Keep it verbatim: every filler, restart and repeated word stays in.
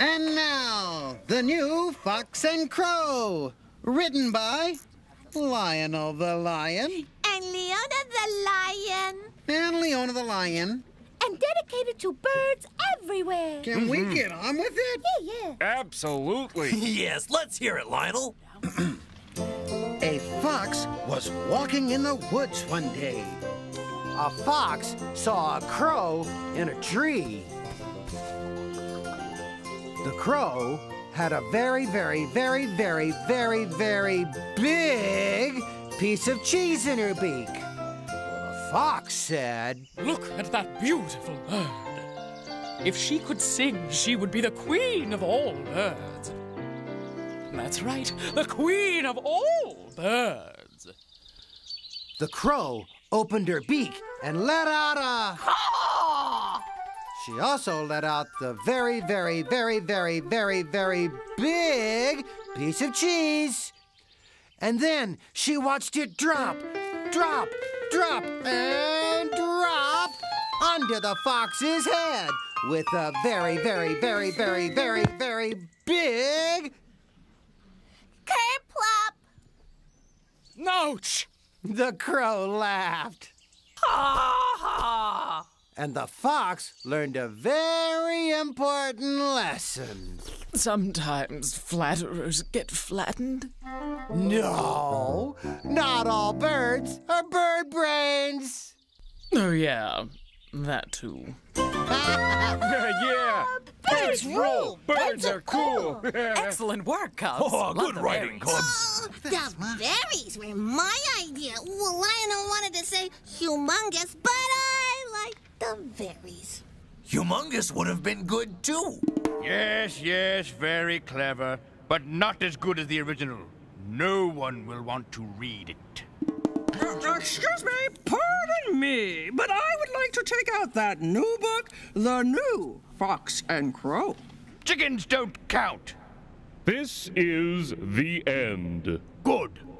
And now, the new Fox and Crow, written by Lionel the Lion. And Leona the Lion. And Leona the Lion. And dedicated to birds everywhere. Can we get on with it? Yeah, yeah. Absolutely. Yes, let's hear it, Lionel. A fox was walking in the woods one day. A fox saw a crow in a tree. The crow had a very, very, very, very, very, very big piece of cheese in her beak. The fox said, "Look at that beautiful bird. If she could sing, she would be the queen of all birds." That's right, the queen of all birds. The crow opened her beak and let out a... Ah! She also let out the very, very, very, very, very, very big piece of cheese. And then she watched it drop, drop, drop, and drop onto the fox's head with a very, very, very, very, very, very big... Kerplop. Ouch! The crow laughed. Ha ha! And the fox learned a very important lesson. Sometimes flatterers get flattened. No, not all birds are bird brains. Oh, yeah, that too. Yeah. Birds rule. Birds are cool. Excellent work, Cubs. Oh, good writing, Cubs. Oh, the berries were my idea. Well, Lionel wanted to say humongous, but I like the berries. Humongous would have been good, too. Yes, yes, very clever, but not as good as the original. No one will want to read it. Excuse me, pardon me, but I would like to take out that new book, The New Fox and Crow. Chickens don't count. This is the end. Good.